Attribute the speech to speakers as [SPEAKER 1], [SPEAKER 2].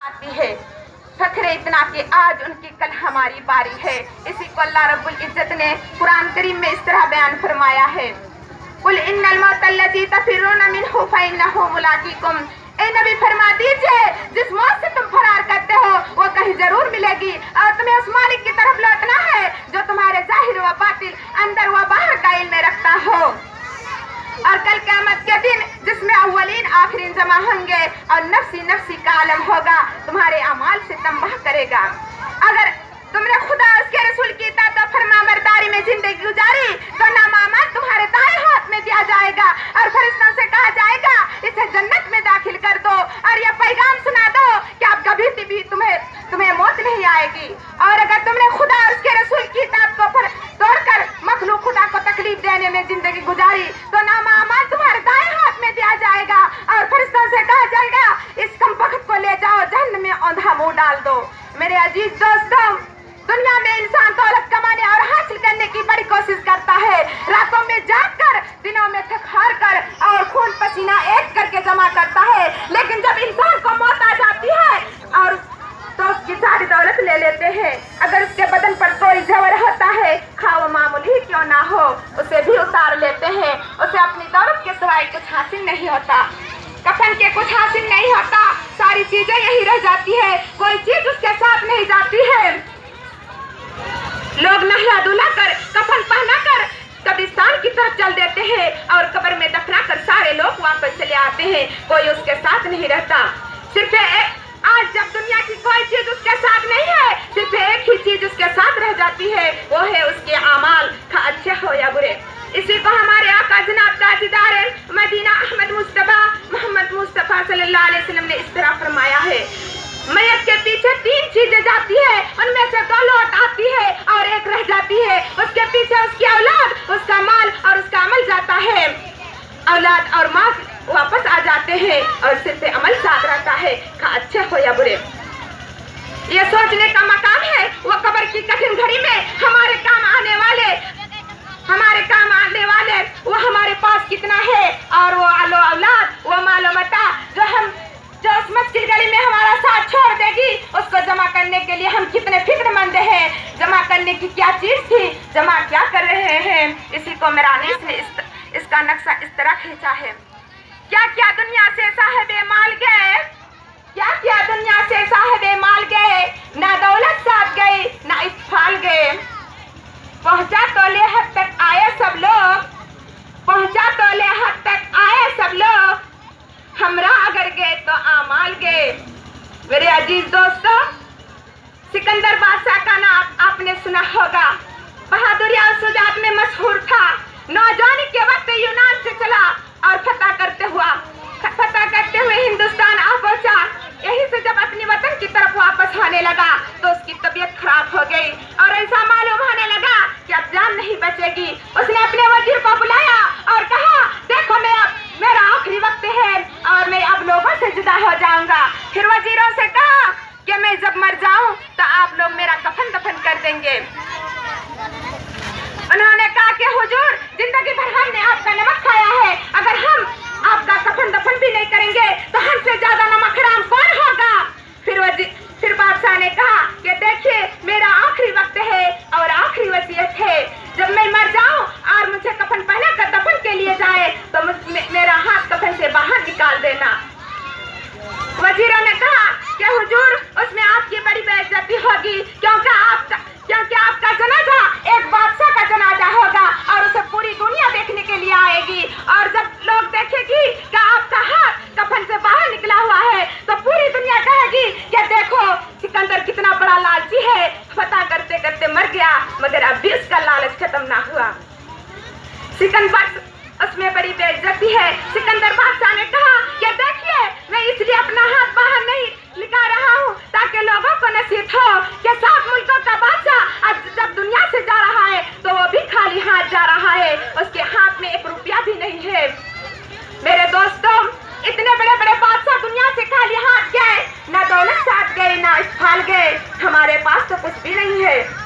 [SPEAKER 1] आती है। फख्र इतना कि आज उनकी कल हमारी बारी है। इसी को अल्लाह रब्बुल इज्जत ने कुरान करीम में इस तरह बयान फरमाया है, कुल इन्नल मौतल्लज़ी तफिर्रूना मिन्हु फइन्नहु मुलाक़ीकुम। ए नबी फरमा दीजिए, जिस मौत से तुम फरार करते हो वो कहीं जरूर मिलेगी और तुम्हें उस मालिक की तरफ लौटना है जो तुम्हारे जाहिर व बातिल, अंदर व बाहर का इल्म रखता हो। और कल क़यामत के दिन जिसमें अव्वलीन आखिरीन जमा होंगे और नफ्सी नफ्सी का आलम होगा, तुम्हारे अमाल से तंबाह करेगा। अगर तुमने खुदा उसके रसूल की इताअत और फरमाबरदारी में जिंदगी गुजारी तो नामामल तुम्हारे दाएं हाथ में दिया जाएगा और फरिश्तों से कहा जाएगा इसे जन्नत में दाखिल कर दो और यह पैगाम सुना दो कि अब कभी भी तुम्हें मौत नहीं आएगी। और अगर तुमने खुदा और उसके रसूल की इताअत को तोड़कर मखलूक खुदा को तकलीफ देने में जिंदगी गुजारी तो नामामल तुम्हारे दाएं हाथ में दिया जाएगा और फरिश्तों से कहा जाएगा इस कमबख्त को ले जाओ जहन्नम में औंधा मुंह डाल दो। मेरे अजीज दोस्तों, दुनिया में इंसान दौलत कमाने और हासिल करने की बड़ी कोशिश करता है, रातों में जागकर दिनों में थक हार कर और खून पसीना एक करके जमा करता है, लेकिन जब इंसान को मौत आ जाती है और तो उसकी सारी दौलत ले लेते हैं। अगर उसके बदन पर कोई जवर होता है, खा वो मामूली ही क्यों ना हो, उसे भी उतार लेते हैं। उसे अपनी दौलत के सिवाय कुछ हासिल नहीं होता, कफन के कुछ हासिल नहीं होता, सारी चीजें यही रह जाती है, कोई चीज उसके साथ नहीं जाती है। लोग नहला धुला कर कफन पहना कर कब्रिस्तान की तरफ चल देते हैं और कब्र में दफना कर सारे लोग वापस चले आते हैं, कोई उसके साथ नहीं रहता। सिर्फ आज जब दुनिया की कोई चीज उसके साथ नहीं है, सिर्फ एक ही चीज उसके साथ रह जाती है, वो है उसके अमाल, खा अच्छे हो या बुरे। इसी को हमारे आका जनाब ताजदार मदीना अहमद मुस्तफा मोहम्मद मुस्तफा सल्लल्लाहु अलैहि वसल्लम ने इस तरह फरमाया है, मैयत के पीछे 3 चीजें जाती है, उनमें से 2 लौट आती है और एक रह जाती है। उसके पीछे उसकी औलाद, उसका माल और उसका अमल जाता है। औलाद और माल वापस आ जाते हैं और सिर्फ अमल साथ रहता है, खा अच्छे हो या बुरे। ये सोचने का मकाम है वो कब्र की कठिन घड़ी में हमारे काम आने वाले वो हमारे पास कितना है और वो आलो औलाद, वो मालो मता जो उस मुश्किल घड़ी में हमारा साथ छोड़ देगी, उसको जमा करने के लिए हम कितने फिक्रमंद हैं। जमा करने की क्या चीज थी, जमा क्या कर रहे हैं। इसी को मेरानीस ने इसका नक्शा इस तरह खींचा है, क्या क्या दुनिया से साहिबे माल गए, क्या क्या दुनिया से साहिबे माल गए, ना दौलत साथ गई ना इत्फाल गए। पहुंचा तोले हद तक आए सब लोग, पहुंचा तोले हद तक आए सब लोग, हमरा अगर गए तो आमाल गए। मेरे अजीज दोस्तों, सिकंदर बादशाह का नाम आपने सुना होगा, बहादुरी और शुजाअत में मशहूर था। नौजवानी के वक्त यूनान से चला और फतह करते हुए हिंदुस्तान आ पहुंचा। यहीं से जब अपनी वतन की तरफ वापस आने लगा तो उसकी तबीयत खराब हो गई और ऐसा मालूम होने लगा कि अब जान नहीं बचेगी। उसने अपने वजीर को बुलाया और कहा, देखो मेरा आखिरी वक्त है और मैं अब लोगों से जुदा हो जाऊंगा। फिर वजीरों से कहा कि मैं जब मर जाऊं तो आप लोग मेरा कफन दफन कर देंगे। उन्होंने कहा कि हुजूर, जिंदगी भर हमने आपका नमक खाया है, अगर हम आपका कफन दफन भी नहीं करेंगे तो हमसे ज्यादा नमक हराम कौन होगा। फिर बादशाह ने कहा कि देखिए, मेरा आखिरी वक्त है और आखिरी वसीयत है, जब मैं मर जाऊं और मुझे कफन पहना कर दफन के लिए जाए तो मेरा हाथ कफन से बाहर निकाल देना। वजीरों ने कहा कि हुजूर, उसमें आपकी बड़ी बेइज्जती होगी क्योंकि आपका जनाजा एक बादशाह का जनाजा होगा और उसे पूरी दुनिया देखने के लिए आएगी और जब लोग देखेगी कि आपका हाथ कफन से बाहर निकला हुआ है तो पूरी दुनिया कहेगी कि देखो सिकंदर कितना बड़ा लालची है, फतह करते करते मर गया मगर अब भी उसका लालच खत्म ना हुआ। सिकंदर उसमें बड़ी बेइज्जती है। सिकंदर बादशाह ने कहा कि देखिए, मैं इसलिए अपना हाथ बाहर नहीं निकाल रहा हूँ ताकि लोगों को नसीहत हो कि 7 मुल्कों का बादशाह आज जब दुनिया से जा रहा है तो वो भी खाली हाथ जा रहा है, उसके हाथ में 1 रुपया भी नहीं है। मेरे दोस्तों, इतने बड़े बड़े बादशाह दुनिया से खाली हाथ गए, ना दौलत साथ गए ना इस्फाल गए, हमारे पास तो कुछ भी नहीं है।